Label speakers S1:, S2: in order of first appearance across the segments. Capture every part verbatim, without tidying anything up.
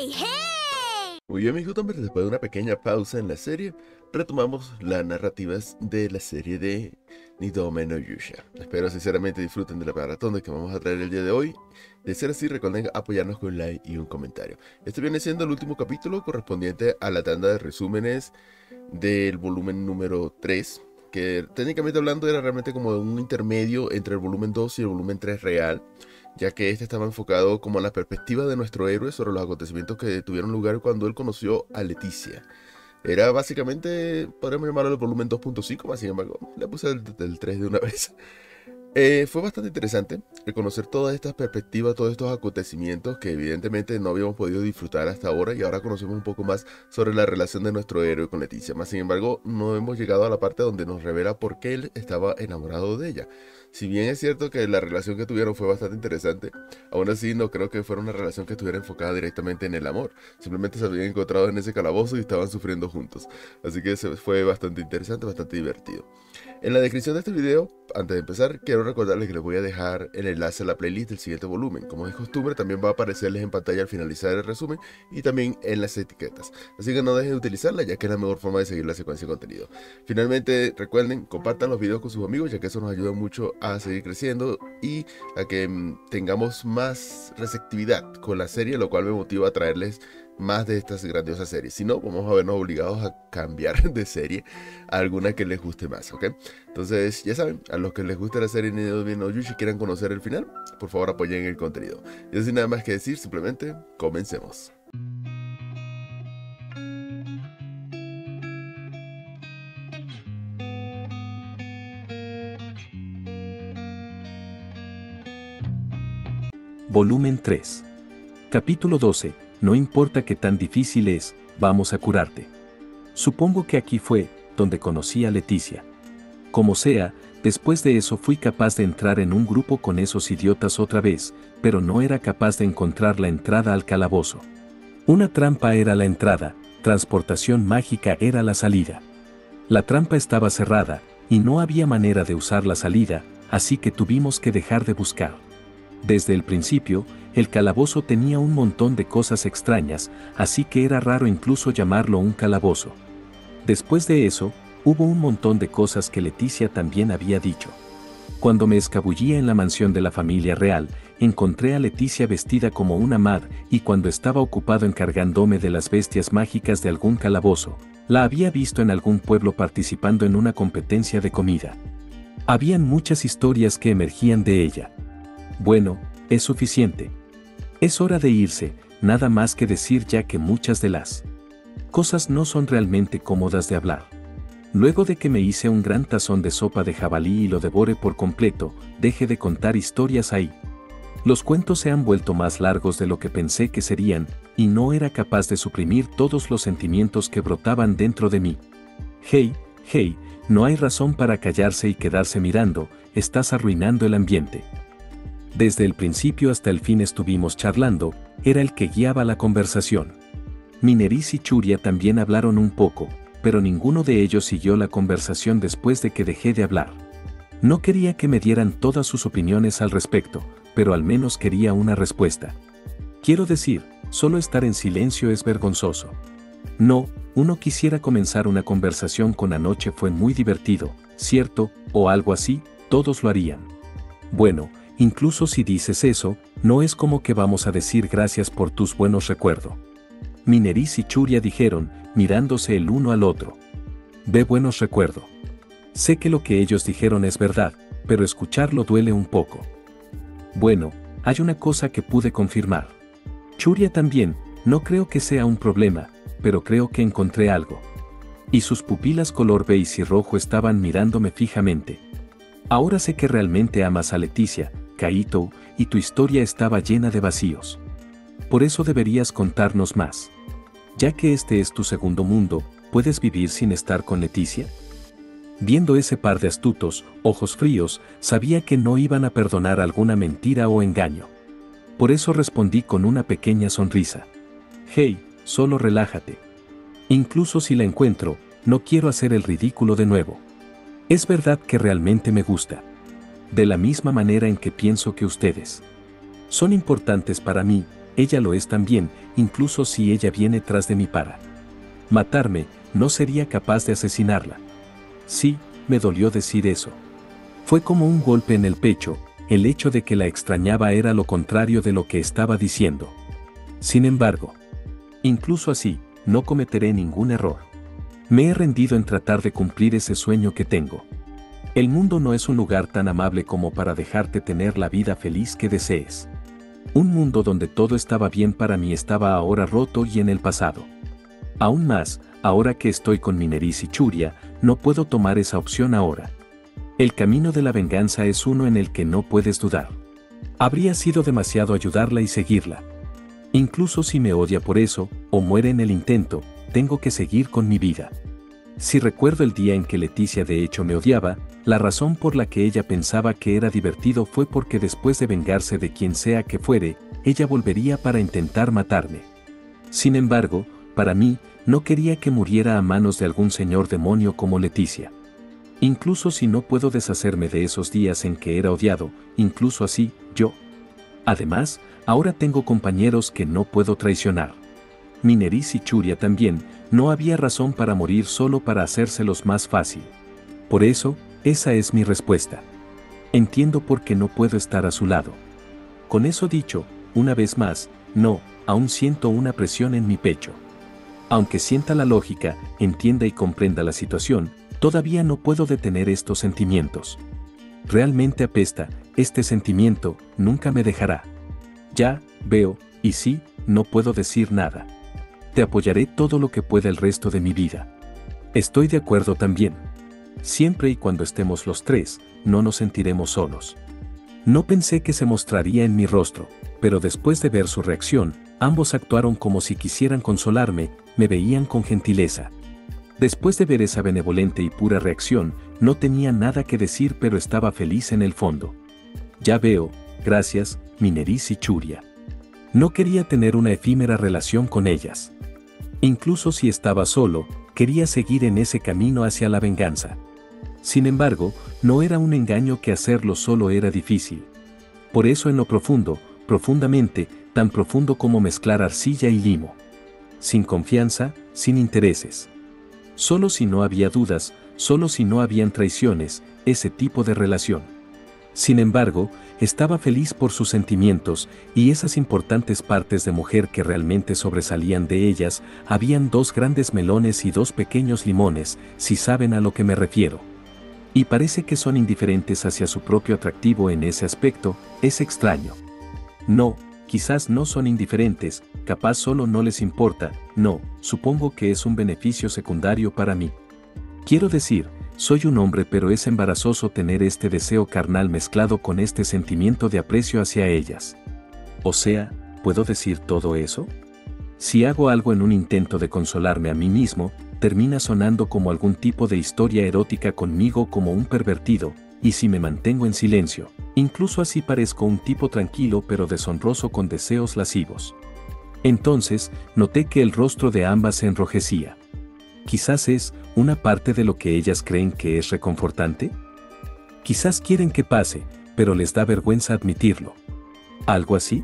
S1: ¡Hey, hey!
S2: Muy bien, mis Gutenberg, después de una pequeña pausa en la serie, retomamos las narrativas de la serie de Nidoome no Yusha. Espero sinceramente disfruten de la maratón de que vamos a traer el día de hoy. De ser así, recuerden apoyarnos con un like y un comentario. Este viene siendo el último capítulo correspondiente a la tanda de resúmenes del volumen número tres, que técnicamente hablando era realmente como un intermedio entre el volumen dos y el volumen tres real, ya que este estaba enfocado como a la perspectiva de nuestro héroe sobre los acontecimientos que tuvieron lugar cuando él conoció a Leticia. Era básicamente, podríamos llamarlo el volumen dos punto cinco, más sin embargo, le puse el, el tres de una vez. Eh, fue bastante interesante el conocer todas estas perspectivas, todos estos acontecimientos que evidentemente no habíamos podido disfrutar hasta ahora, y ahora conocemos un poco más sobre la relación de nuestro héroe con Leticia. Más sin embargo, no hemos llegado a la parte donde nos revela por qué él estaba enamorado de ella. Si bien es cierto que la relación que tuvieron fue bastante interesante, aún así no creo que fuera una relación que estuviera enfocada directamente en el amor. Simplemente se habían encontrado en ese calabozo y estaban sufriendo juntos. Así que fue bastante interesante, bastante divertido. En la descripción de este video, antes de empezar, quiero recordarles que les voy a dejar el enlace a la playlist del siguiente volumen. Como es costumbre, también va a aparecerles en pantalla al finalizar el resumen y también en las etiquetas. Así que no dejen de utilizarla, ya que es la mejor forma de seguir la secuencia de contenido. Finalmente, recuerden, compartan los videos con sus amigos, ya que eso nos ayuda mucho a seguir creciendo y a que mmm, tengamos más receptividad con la serie, lo cual me motiva a traerles más de estas grandiosas series. Si no, vamos a vernos obligados a cambiar de serie a alguna que les guste más, ¿ok? Entonces, ya saben, a los que les guste la serie Nidoome no Yusha y quieran conocer el final, por favor apoyen el contenido. Y sin nada más que decir, simplemente comencemos.
S3: Volumen tres. Capítulo doce. No importa qué tan difícil es, vamos a curarte. Supongo que aquí fue donde conocí a Leticia. Como sea, después de eso fui capaz de entrar en un grupo con esos idiotas otra vez, pero no era capaz de encontrar la entrada al calabozo. Una trampa era la entrada, transportación mágica era la salida. La trampa estaba cerrada, y no había manera de usar la salida, así que tuvimos que dejar de buscar. Desde el principio, el calabozo tenía un montón de cosas extrañas, así que era raro incluso llamarlo un calabozo. Después de eso, hubo un montón de cosas que Leticia también había dicho. Cuando me escabullía en la mansión de la familia real, encontré a Leticia vestida como una mad, y cuando estaba ocupado encargándome de las bestias mágicas de algún calabozo, la había visto en algún pueblo participando en una competencia de comida. Habían muchas historias que emergían de ella. Bueno, es suficiente. Es hora de irse, nada más que decir ya que muchas de las cosas no son realmente cómodas de hablar. Luego de que me hice un gran tazón de sopa de jabalí y lo devoré por completo, dejé de contar historias ahí. Los cuentos se han vuelto más largos de lo que pensé que serían, y no era capaz de suprimir todos los sentimientos que brotaban dentro de mí. Hey, hey, no hay razón para callarse y quedarse mirando, estás arruinando el ambiente. Desde el principio hasta el fin estuvimos charlando, era el que guiaba la conversación. Mineris y Churia también hablaron un poco, pero ninguno de ellos siguió la conversación después de que dejé de hablar. No quería que me dieran todas sus opiniones al respecto, pero al menos quería una respuesta. Quiero decir, solo estar en silencio es vergonzoso. No, uno quisiera comenzar una conversación con anoche fue muy divertido, ¿cierto? O algo así, todos lo harían. Bueno, incluso si dices eso, no es como que vamos a decir gracias por tus buenos recuerdos. Mineris y Churia dijeron, mirándose el uno al otro. Ve buenos recuerdos. Sé que lo que ellos dijeron es verdad, pero escucharlo duele un poco. Bueno, hay una cosa que pude confirmar. Churia también, no creo que sea un problema, pero creo que encontré algo. Y sus pupilas color beige y rojo estaban mirándome fijamente. Ahora sé que realmente amas a Leticia, Kaito, y tu historia estaba llena de vacíos. Por eso deberías contarnos más. Ya que este es tu segundo mundo, ¿puedes vivir sin estar con Leticia? Viendo ese par de astutos, ojos fríos, sabía que no iban a perdonar alguna mentira o engaño. Por eso respondí con una pequeña sonrisa. Hey, solo relájate. Incluso si la encuentro, no quiero hacer el ridículo de nuevo. Es verdad que realmente me gusta. De la misma manera en que pienso que ustedes son importantes para mí, ella lo es también, incluso si ella viene tras de mí para matarme, no sería capaz de asesinarla. Sí, me dolió decir eso. Fue como un golpe en el pecho, el hecho de que la extrañaba era lo contrario de lo que estaba diciendo. Sin embargo, incluso así, no cometeré ningún error. Me he rendido en tratar de cumplir ese sueño que tengo. El mundo no es un lugar tan amable como para dejarte tener la vida feliz que desees. Un mundo donde todo estaba bien para mí estaba ahora roto y en el pasado. Aún más, ahora que estoy con Mineris y Churia, no puedo tomar esa opción ahora. El camino de la venganza es uno en el que no puedes dudar. Habría sido demasiado ayudarla y seguirla. Incluso si me odia por eso, o muere en el intento, tengo que seguir con mi vida. Si recuerdo el día en que Leticia de hecho me odiaba, la razón por la que ella pensaba que era divertido fue porque después de vengarse de quien sea que fuere, ella volvería para intentar matarme. Sin embargo, para mí, no quería que muriera a manos de algún señor demonio como Leticia. Incluso si no puedo deshacerme de esos días en que era odiado, incluso así, yo. Además, ahora tengo compañeros que no puedo traicionar. Mineris y Churia también, no había razón para morir solo para hacérselos más fácil. Por eso, esa es mi respuesta. Entiendo por qué no puedo estar a su lado. Con eso dicho, una vez más, no, aún siento una presión en mi pecho. Aunque sienta la lógica, entienda y comprenda la situación, todavía no puedo detener estos sentimientos. Realmente apesta, este sentimiento nunca me dejará. Ya, veo, y sí, no puedo decir nada. Te apoyaré todo lo que pueda el resto de mi vida. Estoy de acuerdo también. Siempre y cuando estemos los tres, no nos sentiremos solos. No pensé que se mostraría en mi rostro, pero después de ver su reacción, ambos actuaron como si quisieran consolarme, me veían con gentileza. Después de ver esa benevolente y pura reacción, no tenía nada que decir pero estaba feliz en el fondo. Ya veo, gracias, Mineris y Churia. No quería tener una efímera relación con ellas. Incluso si estaba solo, quería seguir en ese camino hacia la venganza. Sin embargo, no era un engaño que hacerlo solo era difícil. Por eso en lo profundo, profundamente, tan profundo como mezclar arcilla y limo. Sin confianza, sin intereses. Solo si no había dudas, solo si no habían traiciones, ese tipo de relación. Sin embargo, estaba feliz por sus sentimientos y esas importantes partes de mujer que realmente sobresalían de ellas, habían dos grandes melones y dos pequeños limones, si saben a lo que me refiero. Y parece que son indiferentes hacia su propio atractivo en ese aspecto, es extraño. No, quizás no son indiferentes, capaz solo no les importa, no, supongo que es un beneficio secundario para mí. Quiero decir, soy un hombre pero es embarazoso tener este deseo carnal mezclado con este sentimiento de aprecio hacia ellas. O sea, ¿puedo decir todo eso? Si hago algo en un intento de consolarme a mí mismo, termina sonando como algún tipo de historia erótica conmigo como un pervertido, y si me mantengo en silencio, incluso así parezco un tipo tranquilo pero deshonroso con deseos lascivos. Entonces, noté que el rostro de ambas se enrojecía. Quizás es una parte de lo que ellas creen que es reconfortante. Quizás quieren que pase, pero les da vergüenza admitirlo. ¿Algo así?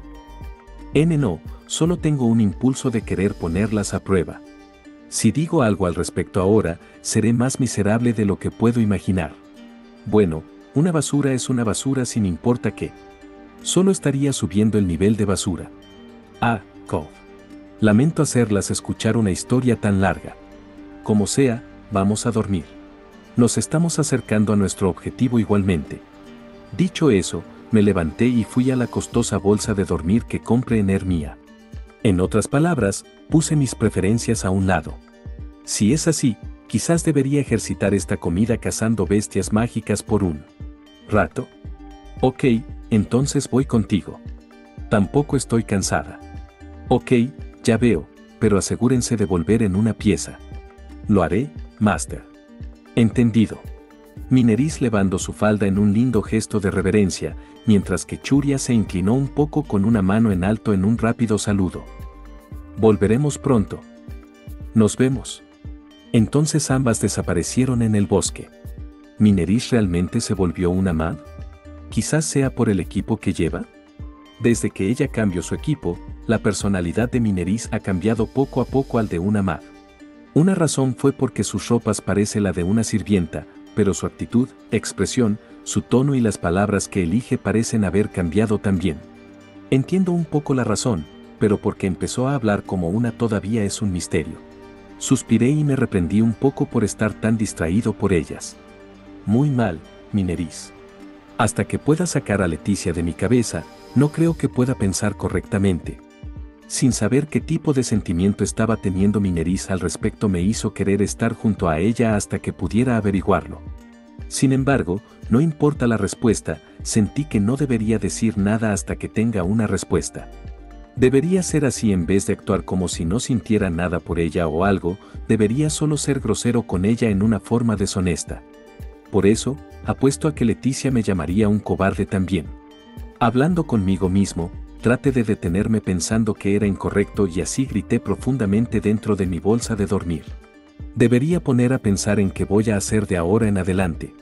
S3: N no, solo tengo un impulso de querer ponerlas a prueba. Si digo algo al respecto ahora, seré más miserable de lo que puedo imaginar. Bueno, una basura es una basura sin importa qué. Solo estaría subiendo el nivel de basura. Ah, Cove. Lamento hacerlas escuchar una historia tan larga. Como sea, vamos a dormir. Nos estamos acercando a nuestro objetivo igualmente. Dicho eso, me levanté y fui a la costosa bolsa de dormir que compré en Hermía. En otras palabras, puse mis preferencias a un lado. Si es así, quizás debería ejercitar esta comida cazando bestias mágicas por un rato. Ok, entonces voy contigo. Tampoco estoy cansada. Ok, ya veo, pero asegúrense de volver en una pieza. Lo haré, Master. Entendido. Mineris levantó su falda en un lindo gesto de reverencia, mientras que Churia se inclinó un poco con una mano en alto en un rápido saludo. Volveremos pronto. Nos vemos. Entonces ambas desaparecieron en el bosque. ¿Mineris realmente se volvió una M A D? Quizás sea por el equipo que lleva. Desde que ella cambió su equipo, la personalidad de mi Nerys ha cambiado poco a poco al de una Mad. Una razón fue porque sus ropas parece la de una sirvienta, pero su actitud, expresión, su tono y las palabras que elige parecen haber cambiado también. Entiendo un poco la razón, pero porque empezó a hablar como una todavía es un misterio. Suspiré y me reprendí un poco por estar tan distraído por ellas. Muy mal, mi Nerys. Hasta que pueda sacar a Leticia de mi cabeza, no creo que pueda pensar correctamente. Sin saber qué tipo de sentimiento estaba teniendo mi Nerys al respecto me hizo querer estar junto a ella hasta que pudiera averiguarlo. Sin embargo, no importa la respuesta, sentí que no debería decir nada hasta que tenga una respuesta. Debería ser así en vez de actuar como si no sintiera nada por ella o algo, debería solo ser grosero con ella en una forma deshonesta. Por eso, apuesto a que Leticia me llamaría un cobarde también. Hablando conmigo mismo, traté de detenerme pensando que era incorrecto y así grité profundamente dentro de mi bolsa de dormir. Debería poner a pensar en qué voy a hacer de ahora en adelante.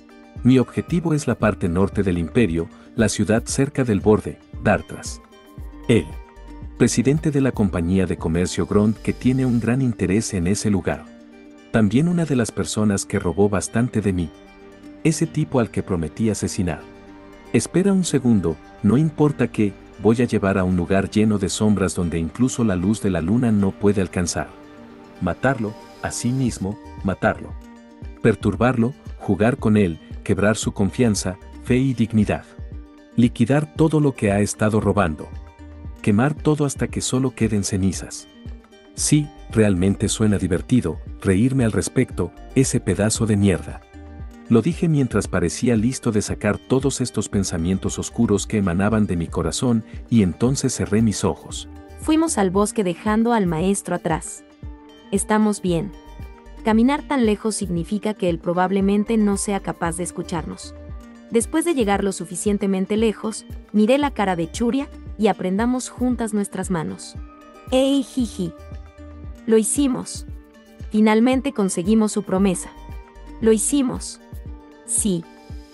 S3: Mi objetivo es la parte norte del imperio, la ciudad cerca del borde, Dartras. El presidente de la compañía de comercio Grond que tiene un gran interés en ese lugar. También una de las personas que robó bastante de mí. Ese tipo al que prometí asesinar. Espera un segundo, no importa qué, voy a llevar a un lugar lleno de sombras donde incluso la luz de la luna no puede alcanzar. Matarlo, así mismo, matarlo. Perturbarlo, jugar con él, quebrar su confianza, fe y dignidad. Liquidar todo lo que ha estado robando. Quemar todo hasta que solo queden cenizas. Sí, realmente suena divertido, reírme al respecto, ese pedazo de mierda. Lo dije mientras parecía listo de sacar todos estos pensamientos oscuros que emanaban de mi corazón, y entonces cerré mis ojos.
S1: Fuimos al bosque dejando al maestro atrás. Estamos bien. Caminar tan lejos significa que él probablemente no sea capaz de escucharnos. Después de llegar lo suficientemente lejos, miré la cara de Churia y aprendamos juntas nuestras manos. ¡Ey, jiji! Lo hicimos. Finalmente conseguimos su promesa. Lo hicimos. Sí.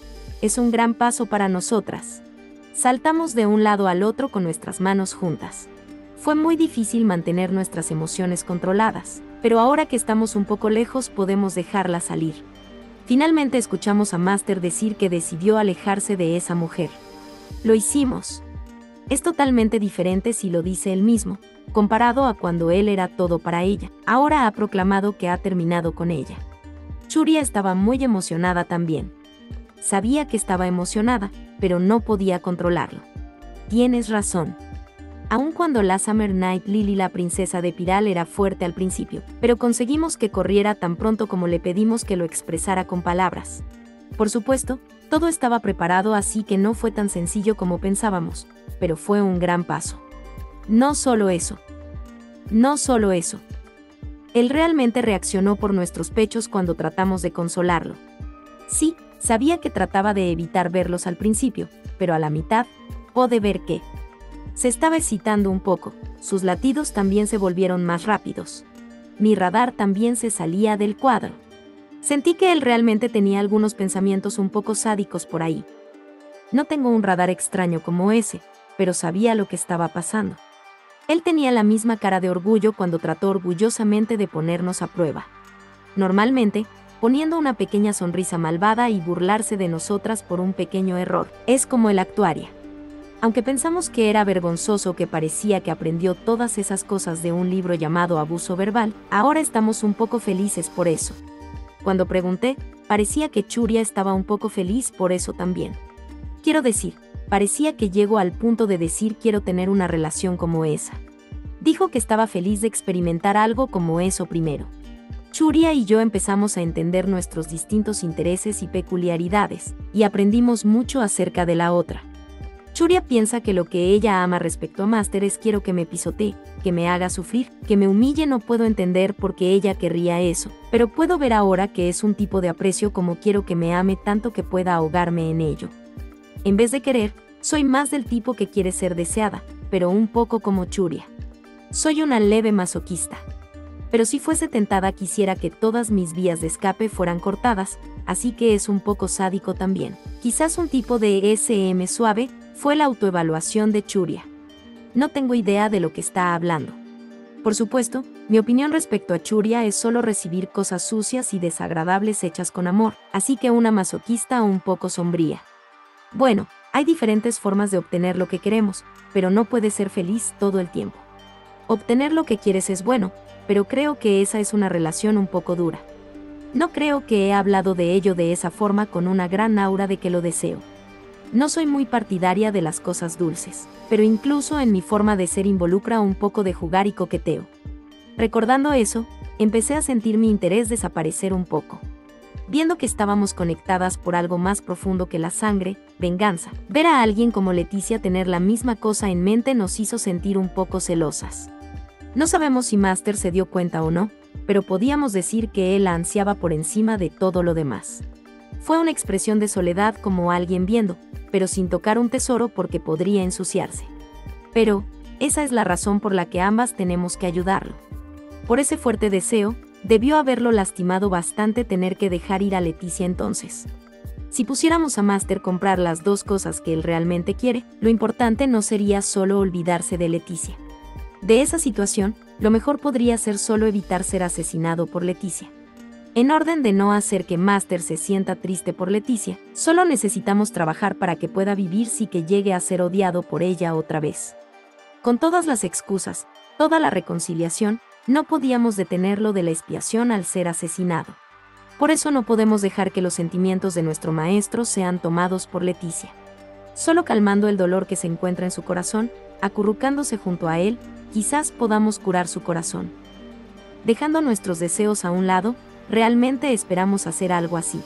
S1: Es un gran paso para nosotras. Saltamos de un lado al otro con nuestras manos juntas. Fue muy difícil mantener nuestras emociones controladas, pero ahora que estamos un poco lejos podemos dejarlas salir. Finalmente escuchamos a Master decir que decidió alejarse de esa mujer. Lo hicimos. Es totalmente diferente si lo dice él mismo, comparado a cuando él era todo para ella. Ahora ha proclamado que ha terminado con ella. Churia estaba muy emocionada también. Sabía que estaba emocionada, pero no podía controlarlo. Tienes razón. Aun cuando la Summer Night Lily, la princesa de Piral, era fuerte al principio, pero conseguimos que corriera tan pronto como le pedimos que lo expresara con palabras. Por supuesto, todo estaba preparado, así que no fue tan sencillo como pensábamos, pero fue un gran paso. No solo eso. No solo eso. Él realmente reaccionó por nuestros pechos cuando tratamos de consolarlo. Sí, sabía que trataba de evitar verlos al principio, pero a la mitad, pude ver que se estaba excitando un poco, sus latidos también se volvieron más rápidos. Mi radar también se salía del cuadro. Sentí que él realmente tenía algunos pensamientos un poco sádicos por ahí. No tengo un radar extraño como ese, pero sabía lo que estaba pasando. Él tenía la misma cara de orgullo cuando trató orgullosamente de ponernos a prueba. Normalmente, poniendo una pequeña sonrisa malvada y burlarse de nosotras por un pequeño error. Es como él actuaría. Aunque pensamos que era vergonzoso que parecía que aprendió todas esas cosas de un libro llamado Abuso Verbal, ahora estamos un poco felices por eso. Cuando pregunté, parecía que Churia estaba un poco feliz por eso también. Quiero decir, parecía que llegó al punto de decir quiero tener una relación como esa. Dijo que estaba feliz de experimentar algo como eso primero. Churia y yo empezamos a entender nuestros distintos intereses y peculiaridades, y aprendimos mucho acerca de la otra. Churia piensa que lo que ella ama respecto a Master es quiero que me pisotee, que me haga sufrir, que me humille. No puedo entender por qué ella querría eso, pero puedo ver ahora que es un tipo de aprecio como quiero que me ame tanto que pueda ahogarme en ello. En vez de querer, soy más del tipo que quiere ser deseada, pero un poco como Churia. Soy una leve masoquista. Pero si fuese tentada quisiera que todas mis vías de escape fueran cortadas, así que es un poco sádico también. Quizás un tipo de E S M suave. Fue la autoevaluación de Churia. no tengo idea de lo que está hablando. Por supuesto, mi opinión respecto a Churia es solo recibir cosas sucias y desagradables hechas con amor, así que una masoquista un poco sombría. Bueno, hay diferentes formas de obtener lo que queremos, pero no puedes ser feliz todo el tiempo. Obtener lo que quieres es bueno, pero creo que esa es una relación un poco dura. No creo que he hablado de ello de esa forma con una gran aura de que lo deseo. No soy muy partidaria de las cosas dulces, pero incluso en mi forma de ser involucra un poco de jugar y coqueteo. Recordando eso, empecé a sentir mi interés desaparecer un poco. Viendo que estábamos conectadas por algo más profundo que la sangre, venganza, ver a alguien como Leticia tener la misma cosa en mente nos hizo sentir un poco celosas. No sabemos si Master se dio cuenta o no, pero podíamos decir que él la ansiaba por encima de todo lo demás. Fue una expresión de soledad como alguien viendo, pero sin tocar un tesoro porque podría ensuciarse. Pero, esa es la razón por la que ambas tenemos que ayudarlo. Por ese fuerte deseo, debió haberlo lastimado bastante tener que dejar ir a Leticia entonces. Si pusiéramos a Master comprar las dos cosas que él realmente quiere, lo importante no sería solo olvidarse de Leticia. De esa situación, lo mejor podría ser solo evitar ser asesinado por Leticia. En orden de no hacer que Master se sienta triste por Leticia, solo necesitamos trabajar para que pueda vivir sin que llegue a ser odiado por ella otra vez. Con todas las excusas, toda la reconciliación, no podíamos detenerlo de la expiación al ser asesinado. Por eso no podemos dejar que los sentimientos de nuestro maestro sean tomados por Leticia. Solo calmando el dolor que se encuentra en su corazón, acurrucándose junto a él, quizás podamos curar su corazón. Dejando nuestros deseos a un lado, realmente esperamos hacer algo así.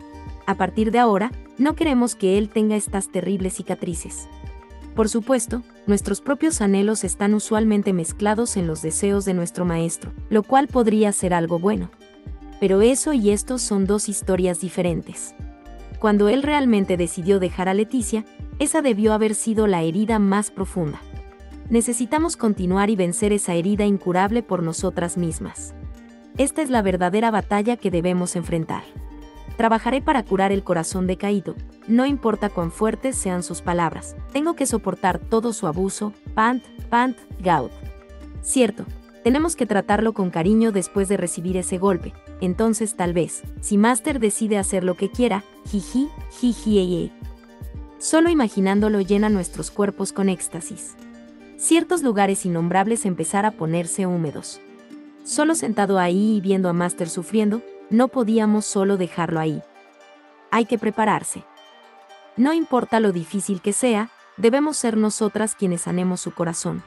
S1: A partir de ahora, no queremos que él tenga estas terribles cicatrices. Por supuesto, nuestros propios anhelos están usualmente mezclados en los deseos de nuestro maestro, lo cual podría ser algo bueno. Pero eso y esto son dos historias diferentes. Cuando él realmente decidió dejar a Leticia, esa debió haber sido la herida más profunda. Necesitamos continuar y vencer esa herida incurable por nosotras mismas. Esta es la verdadera batalla que debemos enfrentar. Trabajaré para curar el corazón decaído, no importa cuán fuertes sean sus palabras. Tengo que soportar todo su abuso, pant, pant, gaud. Cierto, tenemos que tratarlo con cariño después de recibir ese golpe. Entonces tal vez, si Master decide hacer lo que quiera, jiji, jiji, ey, ey. Solo imaginándolo llena nuestros cuerpos con éxtasis. Ciertos lugares innombrables empezar a ponerse húmedos. Solo sentado ahí y viendo a Master sufriendo, no podíamos solo dejarlo ahí. Hay que prepararse. No importa lo difícil que sea, debemos ser nosotras quienes sanemos su corazón.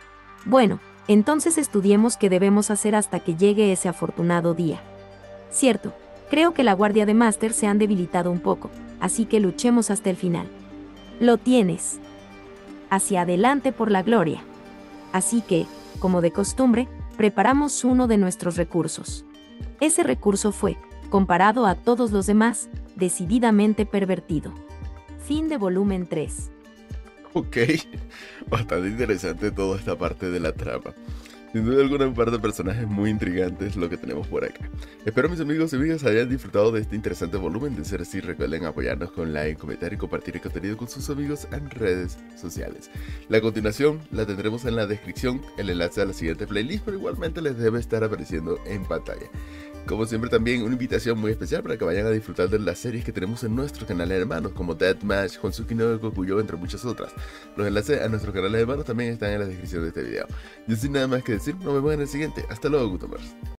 S1: Bueno, entonces estudiemos qué debemos hacer hasta que llegue ese afortunado día. Cierto, creo que la guardia de Master se han debilitado un poco, así que luchemos hasta el final. Lo tienes. Hacia adelante por la gloria. Así que, como de costumbre, preparamos uno de nuestros recursos. Ese recurso fue, comparado a todos los demás, decididamente pervertido. Fin de volumen tres.
S2: Ok, bastante interesante toda esta parte de la trama. Sin duda alguna, un par de personajes muy intrigantes lo que tenemos por acá. Espero mis amigos y amigas hayan disfrutado de este interesante volumen. De ser así, recuerden apoyarnos con like, comentar y compartir el contenido con sus amigos en redes sociales. La continuación la tendremos en la descripción, el enlace a la siguiente playlist, pero igualmente les debe estar apareciendo en pantalla. Como siempre, también una invitación muy especial para que vayan a disfrutar de las series que tenemos en nuestro canal hermanos, como Deathmatch, Honsuki no Gokuyo, entre muchas otras. Los enlaces a nuestros canales hermanos también están en la descripción de este video. Yo sin nada más que decir, nos vemos en el siguiente. Hasta luego, Gutomers.